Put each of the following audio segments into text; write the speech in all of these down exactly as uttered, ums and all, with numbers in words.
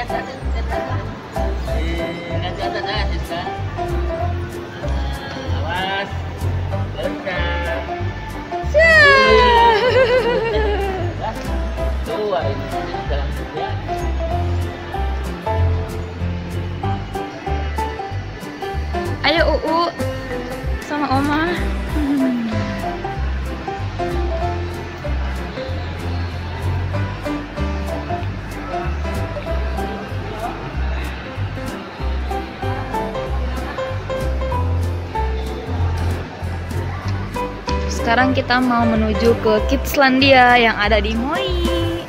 lihat atas, lihat atas. Lihat ke atas aja, Siska. Awas. Benar. Dua ini dalam ya. Ayo Uu sama Oma. Sekarang kita mau menuju ke Kidslandia yang ada di Moi.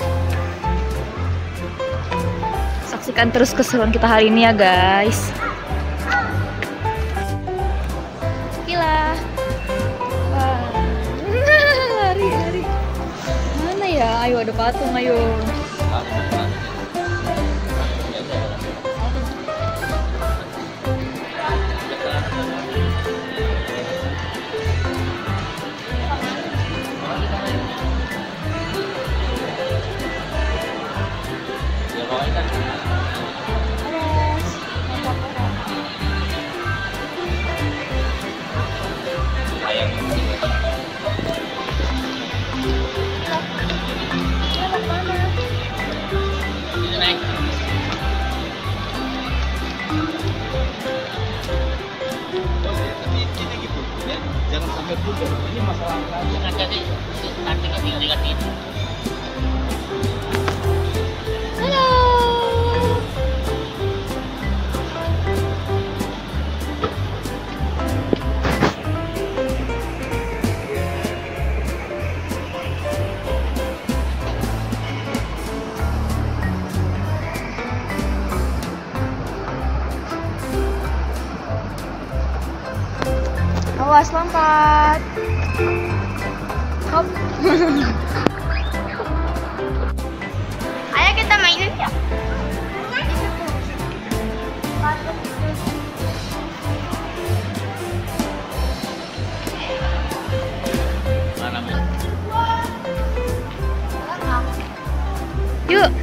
Saksikan terus keseruan kita hari ini ya guys. Gila. Wah. Lari, lari. Mana ya? Ayo ada patung, ayo. Jangan sampai pudar, ini masalah Jangan jadi nantinya tinggal dikasih itu. Halo. Awas lompat. Hop. Ayo kita mainin ya. Mana men? Yuk.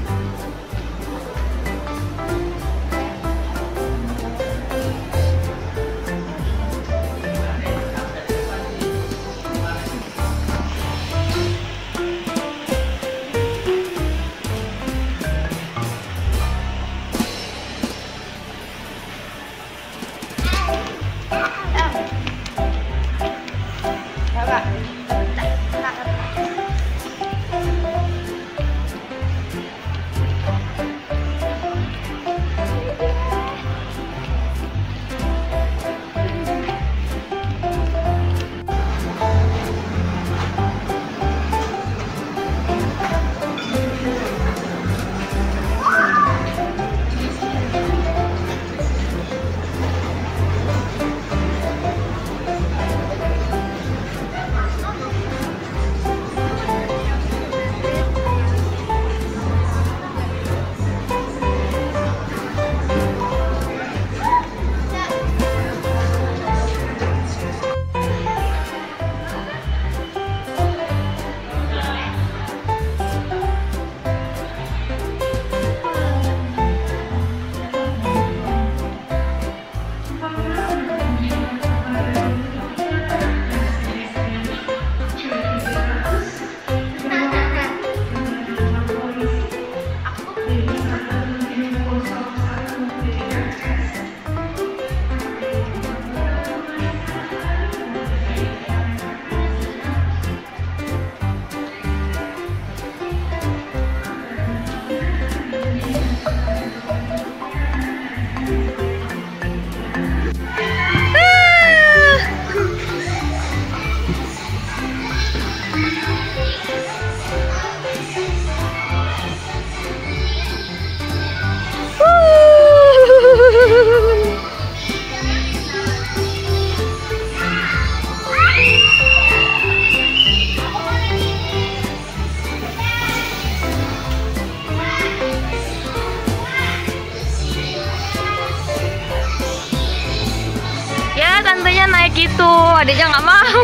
tantenya naik gitu, adiknya nggak mau.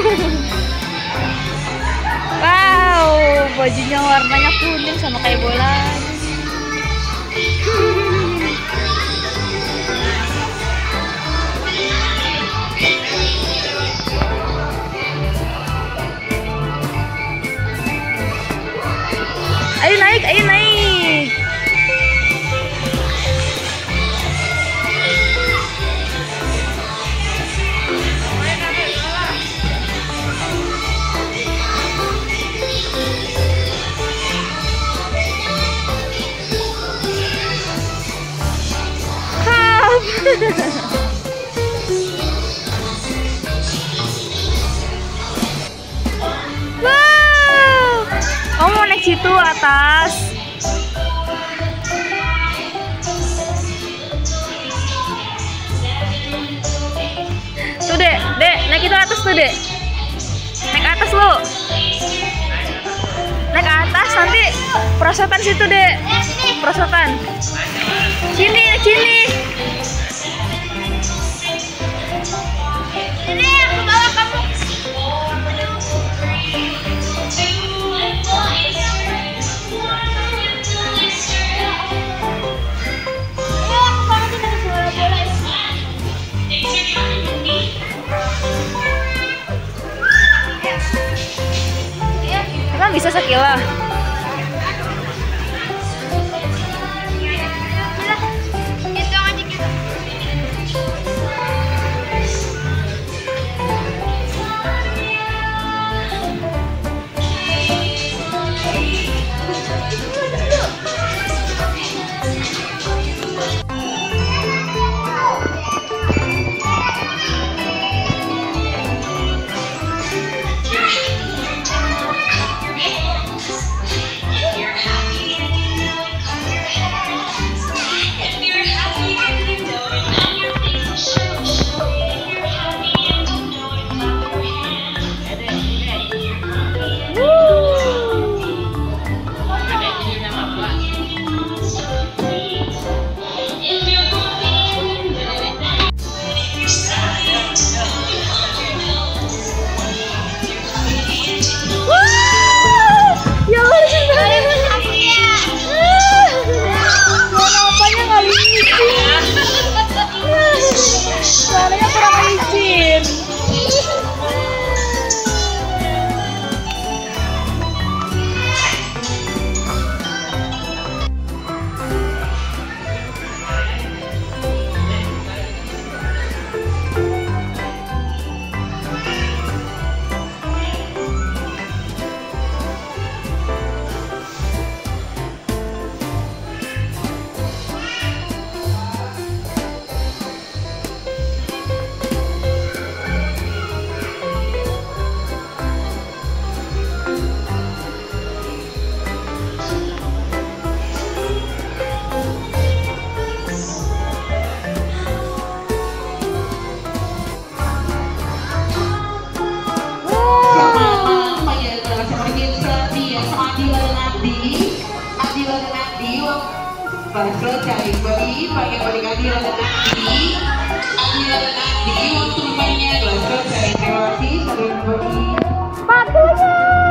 Wow, bajunya warnanya kuning sama kayak bola. atas. Tuh dek, dek, naik itu atas tuh dek. Naik atas lu. Naik ke atas nanti perosotan situ dek. Perosotan. Sini, sini. Ini aku bawa kamu. Emang bisa sekilo? Hitung aja gitu. Suaranya kurang licin. Selesai bagi pakai balik adilan dan nanti adilan dan nanti waktu mainnya telah selesai. Terima kasih saudara bagi Sepatunya.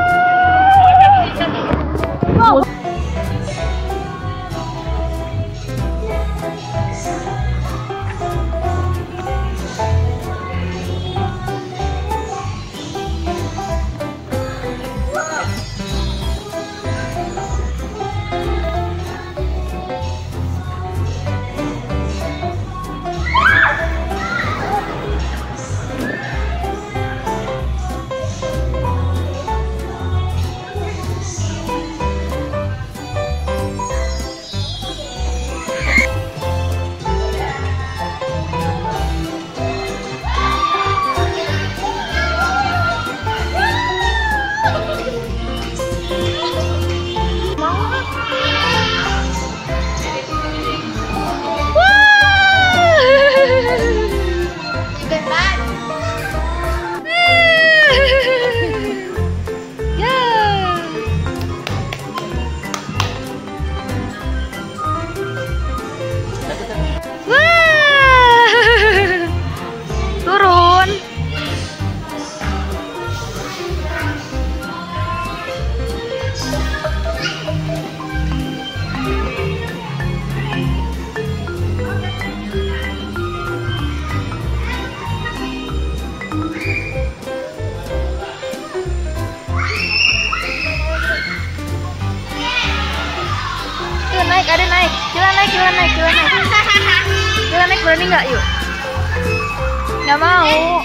Naik, ada naik. Kila naik, kila naik, kila naik. Kila naik berani nggak? Yuk. Nggak mau.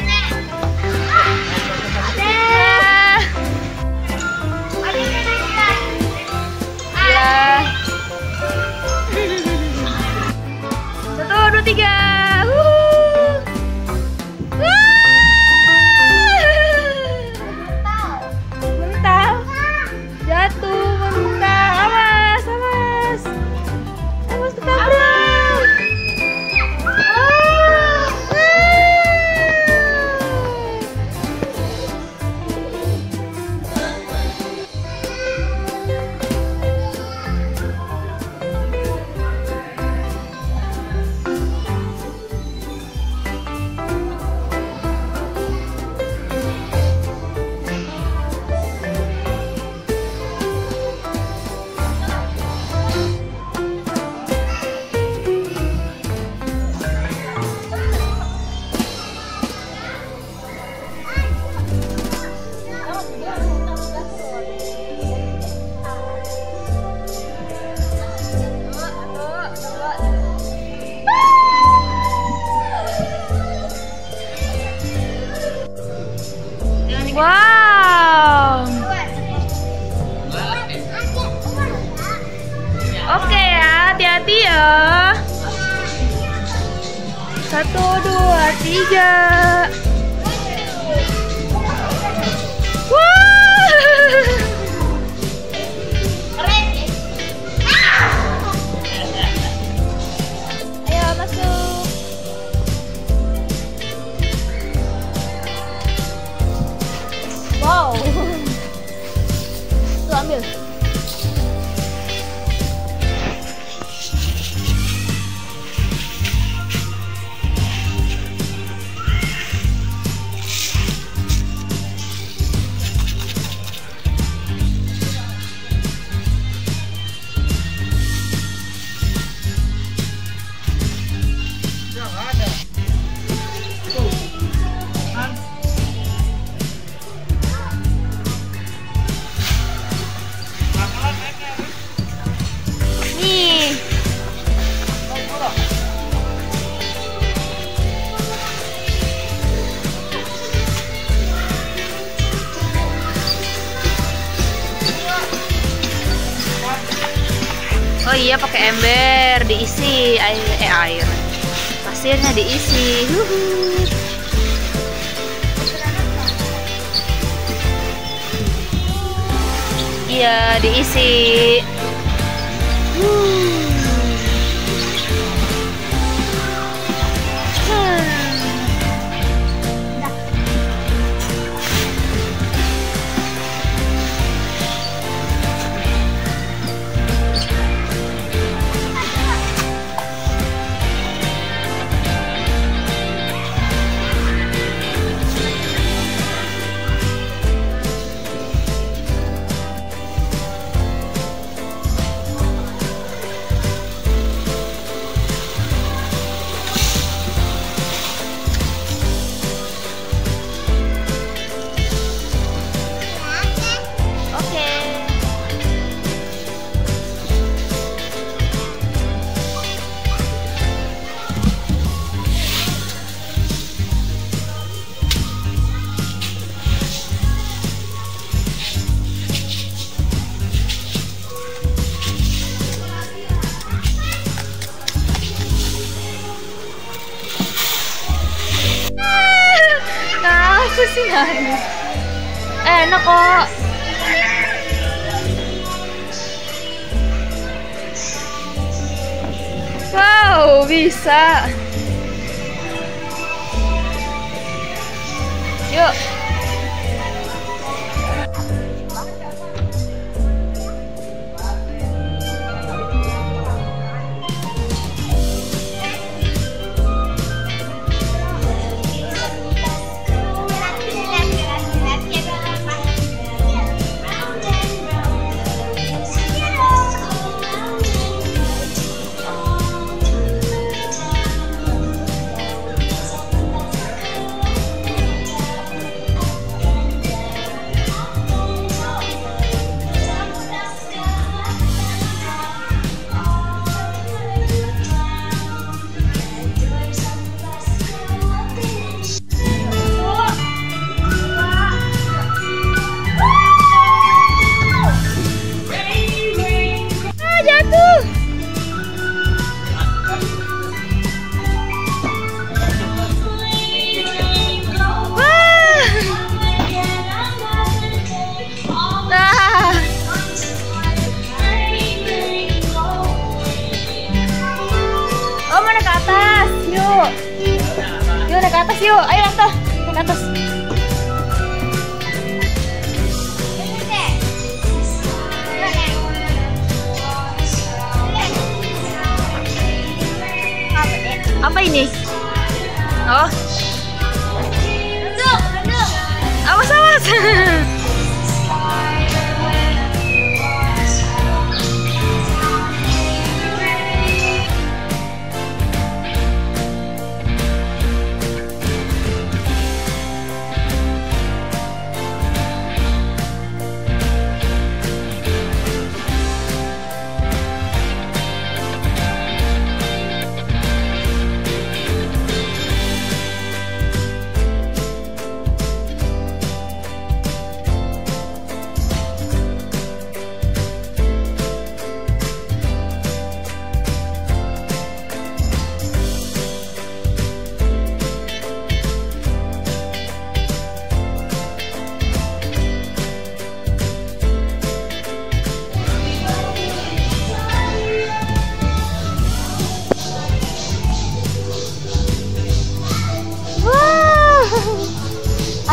Kila. Satu, dua, tiga. Mental. Jatuh, mental. Wow. Oke ya, hati-hati ya. Satu, dua, tiga. Wah. Ayo masuk. Wow. Tuh ambil. Nih. Oh iya, pakai ember diisi air, eh air. Pasirnya diisi. Huhu. Iya, diisi. Hmm. Apa sih nangis? Enak kok. Wow, bisa. Yuk.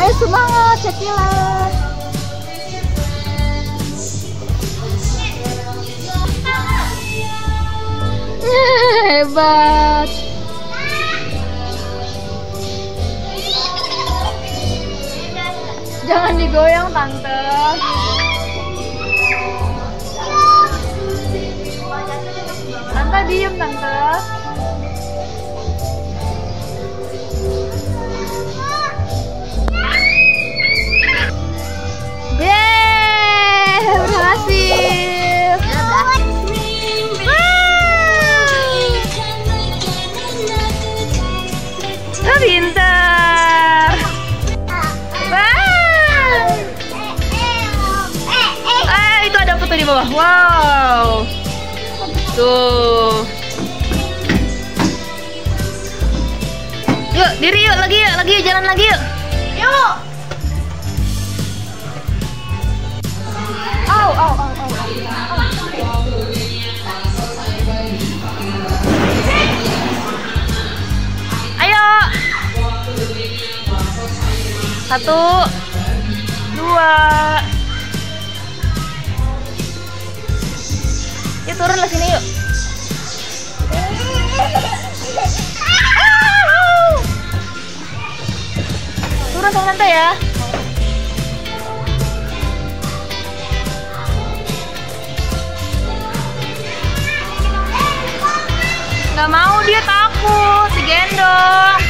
Ayo semangat, Cakila. Hebat. Jangan digoyang, Tante. Tante diem, Tante. Yeay, berhasil. Oh, pintar. Wah. Ah, itu ada foto di bawah. Wow. Tuh. Yuk, diri yuk, lagi yuk, lagi yuk, jalan lagi yuk. Yuk. Au, au, au, au. Ayo. Satu, dua. Yuk turun lah sini yuk. Turun sama Tante ya. Gak mau, dia takut digendong.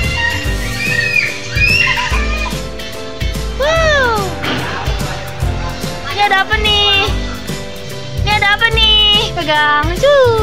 Wow. Ini ada apa nih? Ini ada apa nih? Pegang. Cuy.